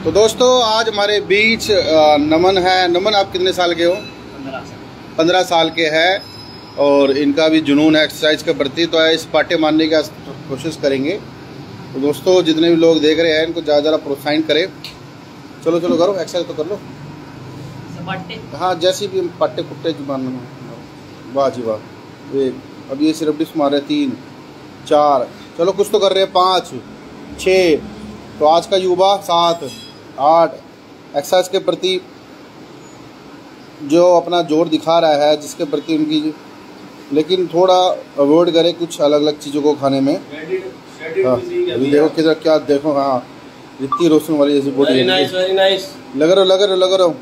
तो दोस्तों आज हमारे बीच नमन है। नमन, आप कितने साल के हो? 15 साल के हैं और इनका भी जुनून है एक्सरसाइज के प्रति, तो इस पाटे मारने की कोशिश करेंगे। तो दोस्तों जितने भी लोग देख रहे हैं इनको ज़्यादा प्रोत्साहित करें। चलो चलो करो, एक्सरसाइज तो कर लो। हाँ, जैसी भी पट्टे पुट्टे मारना। वाह जी वाह। एक, अब ये सिर्फ डिस्क मार रहे 3 4, चलो कुछ तो कर रहे हैं 5 6। तो आज का युवा 7 8 एक्सरसाइज के प्रति जो अपना जोर दिखा रहा है, जिसके प्रति उनकी, लेकिन थोड़ा अवॉइड करे कुछ अलग अलग चीज़ों को खाने में। हाँ, अभी देखो किधर क्या देखो। हाँ, ऋतिक रोशन वाली जैसी बॉडी है। लग रहा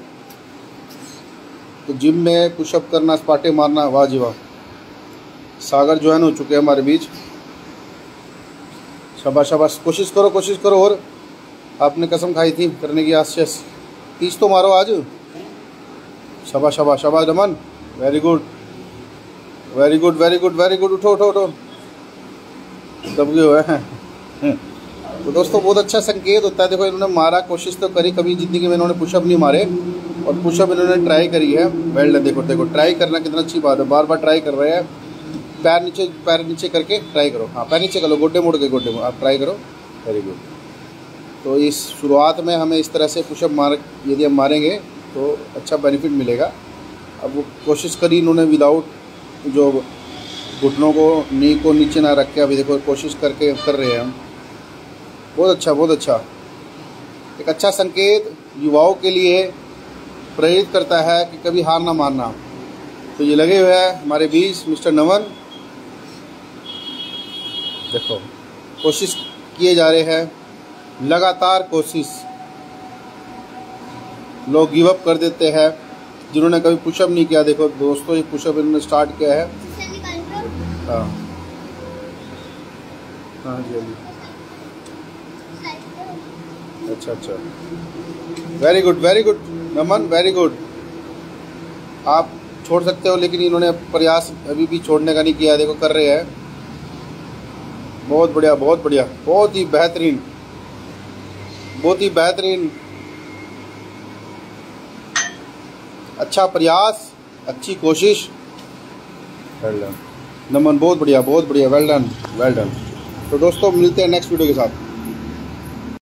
तो जिम में पुशअप करना, स्पाटे मारना, वाह जी वाह। सागर ज्वाइन हो चुके हैं हमारे बीच। शाबाश शाबाश, कोशिश करो। और आपने कसम खाई थी करने की, आशीष 30 तो मारो आज। शाबाश शाबाश शाबाश रमन, वेरी गुड। उठो दब गए हुए हैं। तो दोस्तों बहुत अच्छा संकेत होता है। देखो इन्होंने मारा, कोशिश तो करी, कभी ज़िंदगी में इन्होंने पुशअप नहीं मारे और पुशअप इन्होंने ट्राई करी है। Well done. देखो ट्राई करना कितना अच्छी बात है, बार बार ट्राई कर रहे हैं। पैर नीचे करके ट्राई करो। हाँ, पैर नीचे करो, गोड्डे मोड़ के आप ट्राई करो। Very good. तो इस शुरुआत में हमें इस तरह से पुशअप यदि हम मारेंगे तो अच्छा बेनिफिट मिलेगा। अब वो कोशिश करी इन्होंने विदाउट जो घुटनों को, नी को नीचे ना रख के। अभी देखो कोशिश करके कर रहे हैं हम। बहुत अच्छा। एक अच्छा संकेत युवाओं के लिए प्रेरित करता है कि कभी हार ना मानना। तो ये लगे हुए हैं हमारे बीच मिस्टर नमन। देखो कोशिश किए जा रहे हैं, लगातार कोशिश। लोग गिव अप कर देते हैं जिन्होंने कभी पुशअप नहीं किया। देखो दोस्तों ये पुशअप इन्होंने स्टार्ट किया है। हाँ जी। अच्छा, very good Naman, very good. आप छोड़ सकते हो, लेकिन इन्होंने प्रयास अभी भी छोड़ने का नहीं किया। देखो कर रहे हैं। बहुत बढ़िया, बहुत ही बेहतरीन। अच्छा प्रयास, अच्छी कोशिश। वेल डन नमन, बहुत बढ़िया, वेल डन। तो दोस्तों मिलते हैं नेक्स्ट वीडियो के साथ।